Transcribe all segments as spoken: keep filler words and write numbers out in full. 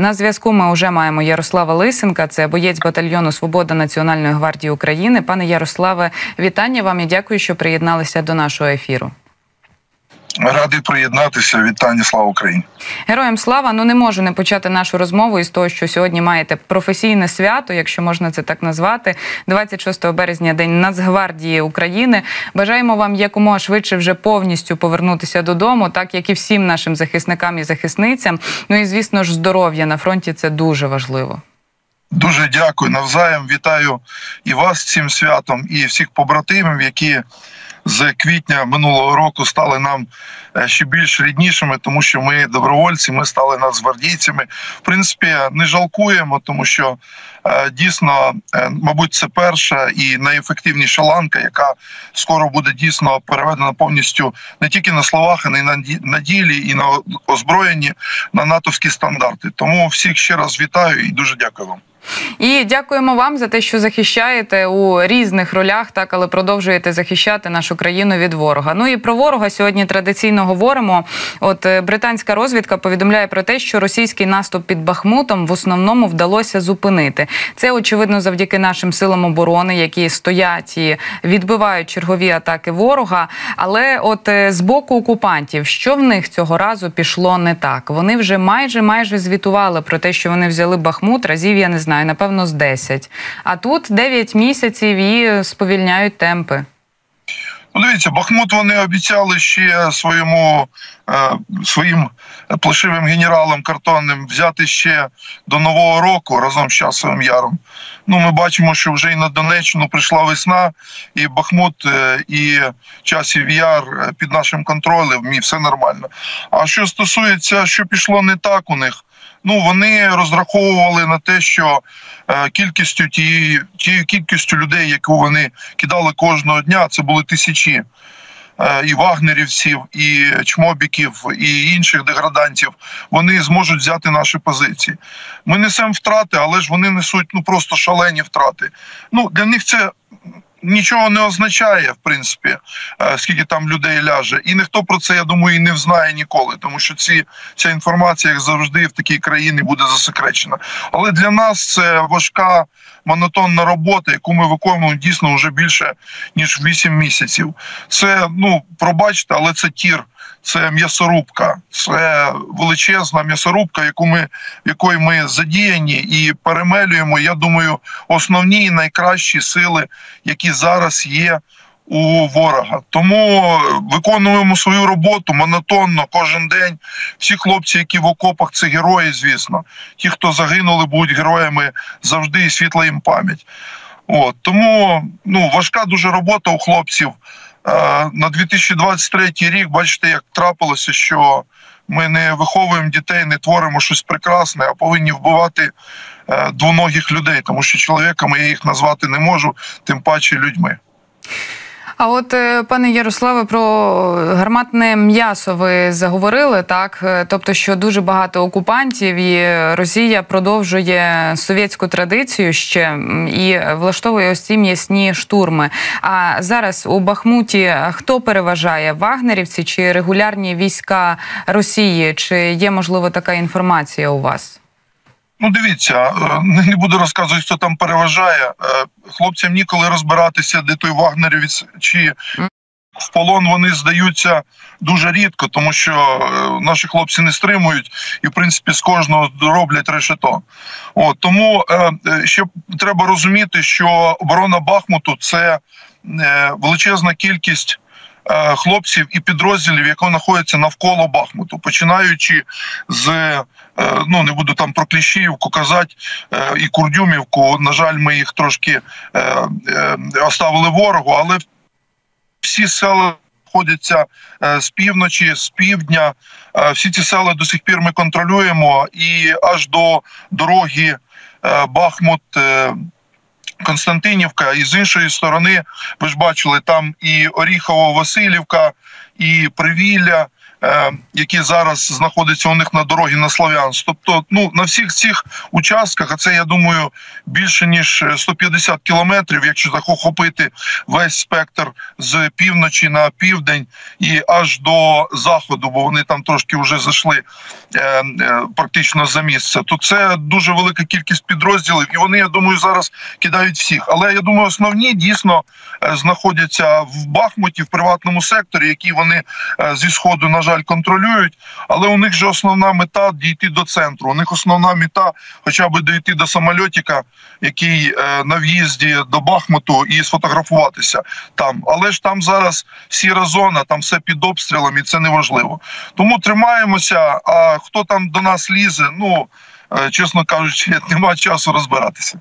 На зв'язку ми вже маємо Ярослава Лисенка, це боєць батальйону «Свобода» Національної гвардії України. Пане Ярославе, вітання вам і дякую, що приєдналися до нашого ефіру. Радий приєднатися. Вітання, слава Україні. Героям слава. Ну, не можу не почати нашу розмову із того, що сьогодні маєте професійне свято, якщо можна це так назвати. двадцять шостого березня, День Нацгвардії України. Бажаємо вам якомога швидше вже повністю повернутися додому, так як і всім нашим захисникам і захисницям. Ну і, звісно ж, здоров'я на фронті – це дуже важливо. Дуже дякую. Навзаєм вітаю і вас з цим святом, і всіх побратимів, які з квітня минулого року стали нам ще більш ріднішими, тому що ми добровольці, ми стали нацгвардійцями. В принципі, не жалкуємо, тому що дійсно, мабуть, це перша і найефективніша ланка, яка скоро буде дійсно переведена повністю не тільки на словах, а й на ділі, і на озброєнні, на натовські стандарти. Тому всіх ще раз вітаю і дуже дякую вам. І дякуємо вам за те, що захищаєте у різних ролях, так, але продовжуєте захищати нашу країну від ворога. Ну і про ворога сьогодні традиційно говоримо. От британська розвідка повідомляє про те, що російський наступ під Бахмутом в основному вдалося зупинити. Це, очевидно, завдяки нашим силам оборони, які стоять і відбивають чергові атаки ворога. Але от з боку окупантів, що в них цього разу пішло не так? Вони вже майже-майже звітували про те, що вони взяли Бахмут, разів, я не знаю, напевно, з десять. А тут дев'ять місяців і сповільняють темпи. Ну, дивіться, Бахмут вони обіцяли ще своєму, е, своїм плешивим генералам картонним взяти ще до Нового року разом з Часовим Яром. Ну, ми бачимо, що вже і на Донеччину прийшла весна, і Бахмут, е, і Часів Яр під нашим контролем, і все нормально. А що стосується, що пішло не так у них, ну, вони розраховували на те, що е, кількістю тією, тією кількістю людей, яку вони кидали кожного дня, це були тисячі е, і вагнерівців, і чмобіків, і інших деградантів, вони зможуть взяти наші позиції. Ми несемо втрати, але ж вони несуть ну просто шалені втрати. Ну, для них це нічого не означає, в принципі, скільки там людей ляже. І ніхто про це, я думаю, і не знає ніколи, тому що ці, ця інформація, як завжди, в такій країні буде засекречена. Але для нас це важка, монотонна робота, яку ми виконуємо дійсно вже більше, ніж вісім місяців. Це, ну, пробачте, але це тір. Це м'ясорубка, це величезна м'ясорубка, яку ми, в якої ми задіяні і перемелюємо, я думаю, основні і найкращі сили, які зараз є у ворога. Тому виконуємо свою роботу монотонно, кожен день. Всі хлопці, які в окопах, це герої, звісно. Ті, хто загинули, будуть героями завжди, і світла їм пам'ять. От. Тому ну, важка дуже робота у хлопців. На дві тисячі двадцять третій рік, бачите, як трапилося, що ми не виховуємо дітей, не творимо щось прекрасне, а повинні вбивати двоногих людей, тому що чоловіками я їх назвати не можу, тим паче людьми. А от, пане Ярославе, про гарматне м'ясо ви заговорили, так? Тобто, що дуже багато окупантів і Росія продовжує совєтську традицію ще і влаштовує ось ці м'ясні штурми. А зараз у Бахмуті хто переважає? Вагнерівці чи регулярні війська Росії? Чи є, можливо, така інформація у вас? Ну, дивіться, не буду розказувати, хто там переважає. Хлопцям ніколи розбиратися, де той вагнерівець, чи в полон вони здаються дуже рідко, тому що наші хлопці не стримують і, в принципі, з кожного роблять решето. От, тому ще треба розуміти, що оборона Бахмуту – це величезна кількість хлопців і підрозділів, які знаходяться навколо Бахмуту, починаючи з, ну, не буду там про Кліщіївку казати, і Курдюмівку, на жаль, ми їх трошки оставили ворогу, але всі села знаходяться з півночі, з півдня, всі ці села до сих пір ми контролюємо, і аж до дороги Бахмут Константинівка, і з іншої сторони, ви ж бачили, там і Оріхово-Василівка, і Привілля, які зараз знаходяться у них на дорогі на Слов'янськ. Тобто, ну, на всіх цих участках, а це, я думаю, більше ніж сто п'ятдесят кілометрів, якщо захопити весь спектр з півночі на південь і аж до заходу, бо вони там трошки вже зайшли е, е, практично за місце, то це дуже велика кількість підрозділів, і вони, я думаю, зараз кидають всіх. Але, я думаю, основні дійсно е, знаходяться в Бахмуті, в приватному секторі, які вони е, зі Сходу, на жаль, контролюють, але у них же основна мета – дійти до центру. У них основна мета – хоча б дійти до самольотика, який е, на в'їзді до Бахмуту, і сфотографуватися там. Але ж там зараз сіра зона, там все під обстрілом, і це неважливо. Тому тримаємося, а хто там до нас лізе, ну, е, чесно кажучи, немає часу розбиратися.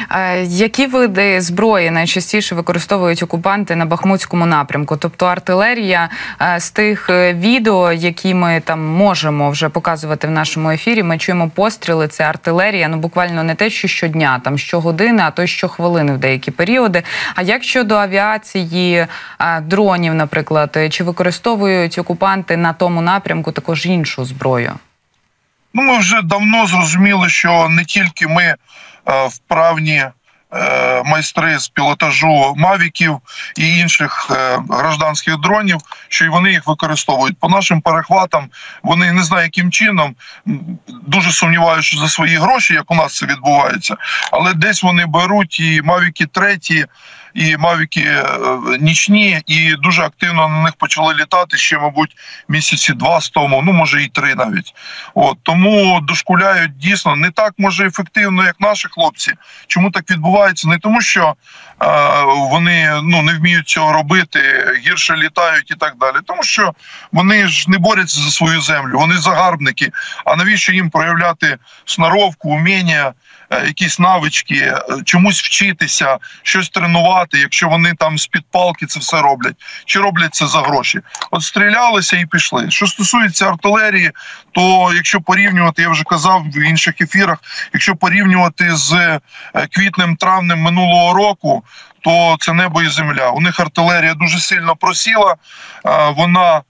Які види зброї найчастіше використовують окупанти на Бахмутському напрямку? Тобто артилерія, з тих відео, які ми там можемо вже показувати в нашому ефірі, ми чуємо постріли, це артилерія, ну буквально не те, що щодня, там щогодини, а то щохвилини в деякі періоди. А як щодо авіації, дронів, наприклад, чи використовують окупанти на тому напрямку також іншу зброю? Ну, ми вже давно зрозуміли, що не тільки ми вправні майстри з пілотажу мавіків і інших гражданських дронів, що і вони їх використовують. По нашим перехватам, вони не знаю яким чином, дуже сумніваюся, що за свої гроші, як у нас це відбувається, але десь вони беруть і мавіки треті, і мавіки нічні, і дуже активно на них почали літати ще, мабуть, місяці два з тому, ну, може, і три навіть. От, тому дошкуляють дійсно не так, може, ефективно, як наші хлопці. Чому так відбувається? Не тому, що е, вони, ну, не вміють цього робити, гірше літають і так далі. Тому що вони ж не борються за свою землю, вони загарбники. А навіщо їм проявляти сноровку, уміння, якісь навички, чомусь вчитися, щось тренувати, якщо вони там з-під палки це все роблять, чи роблять це за гроші. От стрілялися і пішли. Що стосується артилерії, то якщо порівнювати, я вже казав в інших ефірах, якщо порівнювати з квітнем-травнем минулого року, то це небо і земля. У них артилерія дуже сильно просіла, вона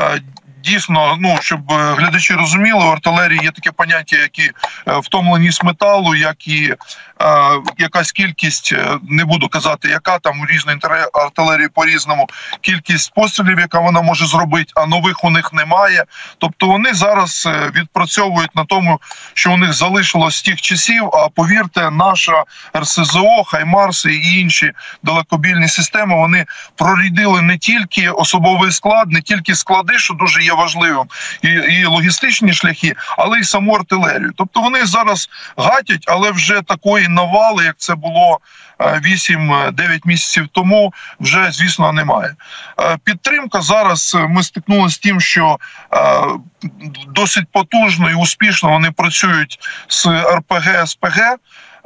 дійсно, ну, щоб глядачі розуміли, у артилерії є таке поняття, як і втомленість металу, як і е, якась кількість, не буду казати, яка там у різної артилерії по-різному, кількість пострілів, яка вона може зробити, а нових у них немає. Тобто вони зараз відпрацьовують на тому, що у них залишилось з тих часів, а повірте, наша ер ес зе о, Хаймарси і інші далекобійні системи, вони прорядили не тільки особовий склад, не тільки склади, що дуже є важливим, і, і логістичні шляхи, але й саму артилерію. Тобто вони зараз гатять, але вже такої навали, як це було вісім-дев'ять місяців тому, вже, звісно, немає. Підтримка зараз, ми стикнулися з тим, що досить потужно і успішно вони працюють з ер пе ге, ес пе ге,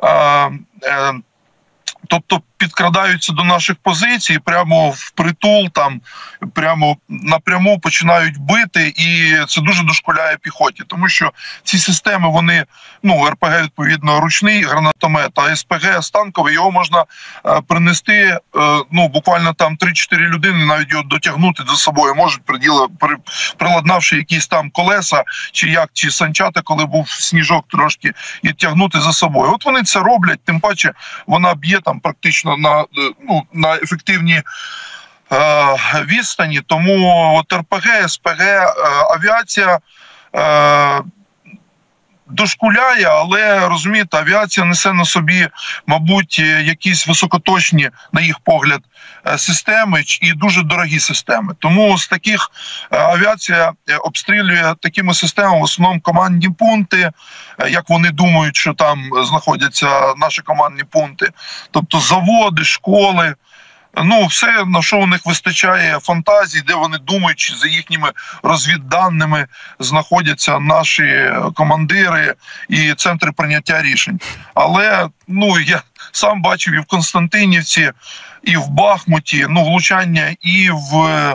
тобто підкрадаються до наших позицій, прямо впритул, там, прямо напряму починають бити, і це дуже дошкуляє піхоті, тому що ці системи, вони, ну, ер пе ге, відповідно, ручний гранатомет, а ес пе ге станковий, його можна е, принести, е, ну, буквально там три-чотири людини, навіть його дотягнути за собою можуть, приділи, при, приладнавши якісь там колеса, чи як, чи санчата, коли був сніжок трошки, і тягнути за собою. От вони це роблять, тим паче вона б'є там практично на, ну, на ефективні е, відстані, тому от ер пе ге, ес пе ге, е, авіація е, дошкуляє, але, розумієте, авіація несе на собі, мабуть, якісь високоточні, на їх погляд, системи і дуже дорогі системи. Тому з таких авіація обстрілює такими системами в основному командні пункти, як вони думають, що там знаходяться наші командні пункти, тобто заводи, школи. Ну, все, на що у них вистачає фантазії, де вони думають, чи за їхніми розвідданими знаходяться наші командири і центри прийняття рішень. Але, ну, я сам бачив і в Константинівці, і в Бахмуті, ну, влучання і в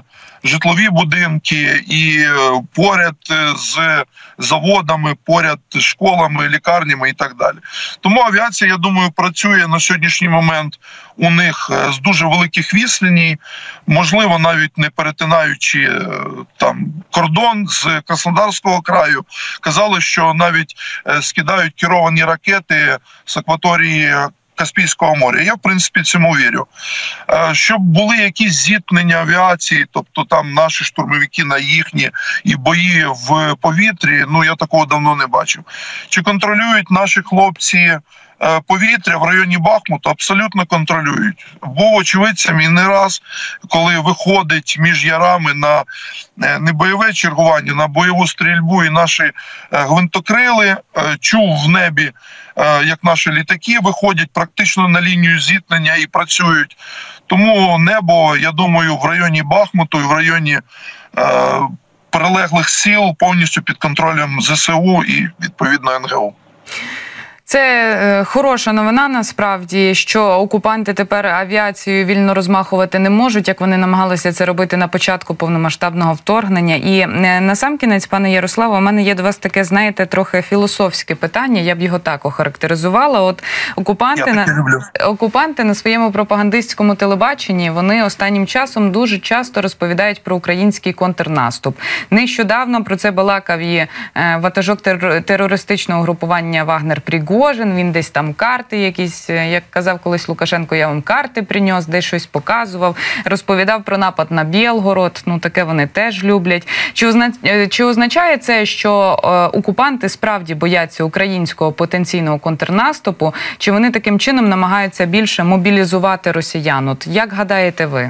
житлові будинки, і поряд з заводами, поряд з школами, лікарнями і так далі. Тому авіація, я думаю, працює на сьогоднішній момент у них з дуже великих відстаней, можливо, навіть не перетинаючи там кордон з Краснодарського краю. Казали, що навіть скидають керовані ракети з акваторії Каспійського моря. Я, в принципі, цьому вірю. Щоб були якісь зіткнення авіації, тобто там наші штурмовики на їхні і бої в повітрі, ну я такого давно не бачив. Чи контролюють наші хлопці повітря в районі Бахмута? Абсолютно контролюють. Був очевидцем і не раз, коли виходить між ярами на не бойове чергування, на бойову стрільбу, і наші гвинтокрили, чув в небі, як наші літаки виходять практично на лінію зіткнення і працюють. Тому небо, я думаю, в районі Бахмуту і в районі е, прилеглих сіл повністю під контролем зе се у і, відповідно, ен ге у. Це е, хороша новина, насправді, що окупанти тепер авіацією вільно розмахувати не можуть, як вони намагалися це робити на початку повномасштабного вторгнення. І е, насамкінець, пане Ярославе, у мене є до вас таке, знаєте, трохи філософське питання, я б його так охарактеризувала. От окупанти на, окупанти на своєму пропагандистському телебаченні, вони останнім часом дуже часто розповідають про український контрнаступ. Нещодавно про це балакав і е, ватажок тер, терористичного групування Вагнер-Пригожин. Він десь там карти якісь, як казав колись Лукашенко, я вам карти принес, десь щось показував, розповідав про напад на Білгород, ну таке вони теж люблять. Чи, озна... Чи означає це, що е, окупанти справді бояться українського потенційного контрнаступу, чи вони таким чином намагаються більше мобілізувати росіян? От як гадаєте ви?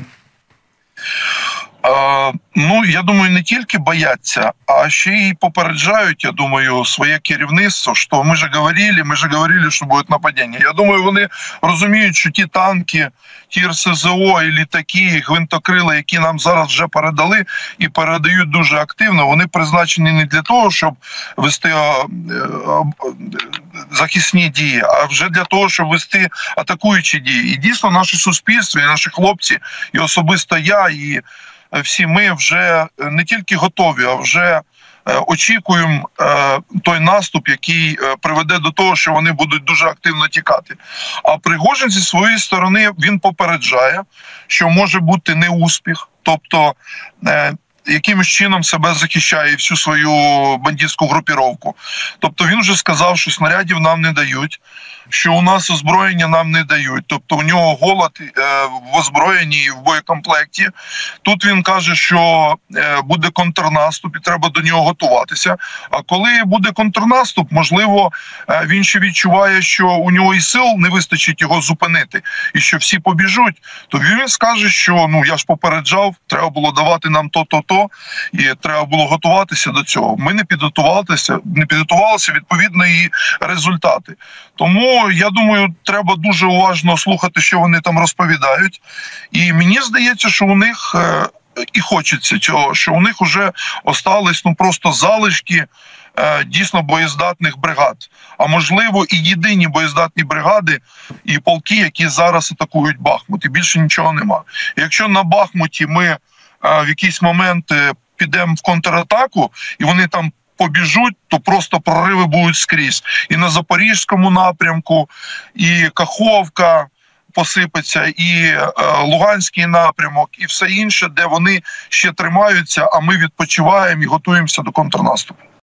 Е, ну, я думаю, не тільки бояться, а ще й попереджають, я думаю, своє керівництво, що ми ж говорили, ми ж говорили, що буде нападіння. Я думаю, вони розуміють, що ті танки, ті ер ес зе о і літаки, і гвинтокрили, які нам зараз вже передали і передають дуже активно, вони призначені не для того, щоб вести захисні дії, а вже для того, щоб вести атакуючі дії. І дійсно, наше суспільство, і наші хлопці, і особисто я, і всі ми вже не тільки готові, а вже очікуємо той наступ, який приведе до того, що вони будуть дуже активно тікати. А Пригожин зі своєї сторони, він попереджає, що може бути неуспіх, тобто якимось чином себе захищає всю свою бандитську групіровку. Тобто він вже сказав, що снарядів нам не дають, що у нас озброєння нам не дають. Тобто у нього голод в озброєнні і в боєкомплекті. Тут він каже, що буде контрнаступ і треба до нього готуватися. А коли буде контрнаступ, можливо, він ще відчуває, що у нього і сил не вистачить його зупинити, і що всі побіжуть. То він скаже, що ну я ж попереджав, треба було давати нам то-то-то, і треба було готуватися до цього. Ми не підготувалися, не підготувалися, відповідно, і результати. Тому, я думаю, треба дуже уважно слухати, що вони там розповідають. І мені здається, що у них е, і хочеться цього, що у них вже остались ну просто залишки е, дійсно боєздатних бригад. А можливо, і єдині боєздатні бригади і полки, які зараз атакують Бахмут. І більше нічого нема. Якщо на Бахмуті ми е, в якийсь момент е, підемо в контратаку, і вони там побіжуть, то просто прориви будуть скрізь. І на Запорізькому напрямку, і Каховка посипеться, і е, Луганський напрямок, і все інше, де вони ще тримаються, а ми відпочиваємо і готуємося до контрнаступу.